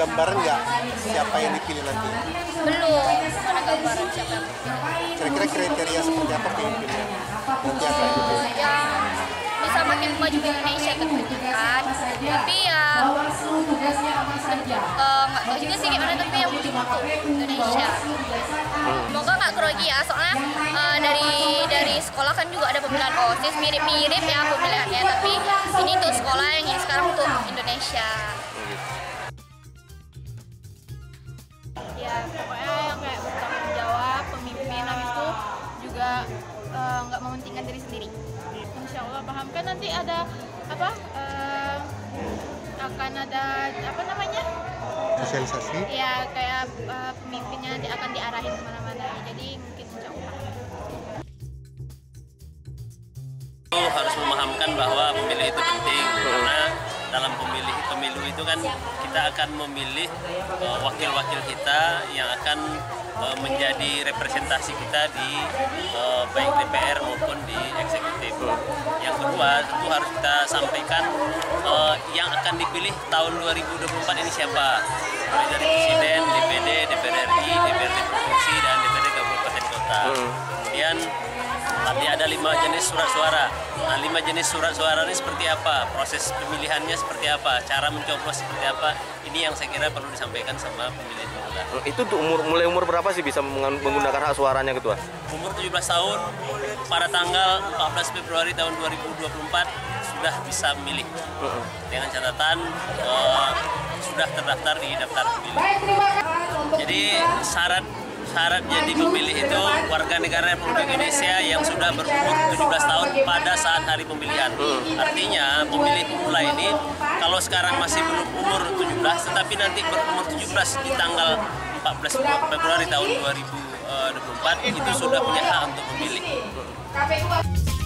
gambaran nggak siapa yang dipilih nanti? Belum ada gambaran siapa yang dipilih. Kira-kira kriteria seperti apa pemimpinnya nanti akan dipilih? Yang bisa makin maju Indonesia tentunya kan. Tapi ya nggak tahu juga sih gimana, tapi yang untuk Indonesia. Semoga nggak grogi ya, soalnya dari sekolah kan juga ada pemilihan OSIS, mirip-mirip ya pemilihannya, tapi ini untuk sekolah, yang ini sekarang untuk Indonesia. Ya pokoknya yang kayak bertanggung jawab, pemimpin, habis itu juga nggak mementingkan diri sendiri. Insya Allah paham kan nanti ada apa? Akan ada apa namanya? Sosialisasi? Ya kayak pemimpinnya nanti akan diarahin kemana-mana. Jadi mungkin insya Allah. Harus memahamkan bahwa pemilih itu penting, karena dalam pemilu itu kan kita akan memilih wakil-wakil kita yang akan menjadi representasi kita di baik DPR maupun di eksekutif. Yang kedua, tentu harus kita sampaikan yang akan dipilih tahun 2024 ini siapa, mulai dari Presiden, DPD, DPR RI, DPRD Provinsi, dan DPRD Kabupaten Kota. Kemudian nanti ada 5 jenis surat suara. Nah, 5 jenis surat suara ini seperti apa? Proses pemilihannya seperti apa? Cara mencoblos seperti apa? Ini yang saya kira perlu disampaikan sama pemilih pemula. Itu tuh mulai umur berapa sih bisa menggunakan hak suaranya, Ketua? Umur 17 tahun pada tanggal 14 Februari tahun 2024 sudah bisa memilih. Dengan catatan sudah terdaftar di daftar pemilih. Jadi syarat jadi pemilih itu warga negara Republik Indonesia yang sudah berumur 17 tahun pada saat hari pemilihan. Artinya pemilih pemula ini kalau sekarang masih belum umur 17, tetapi nanti berumur 17 di tanggal 14 Februari tahun 2024 itu sudah punya hak untuk memilih.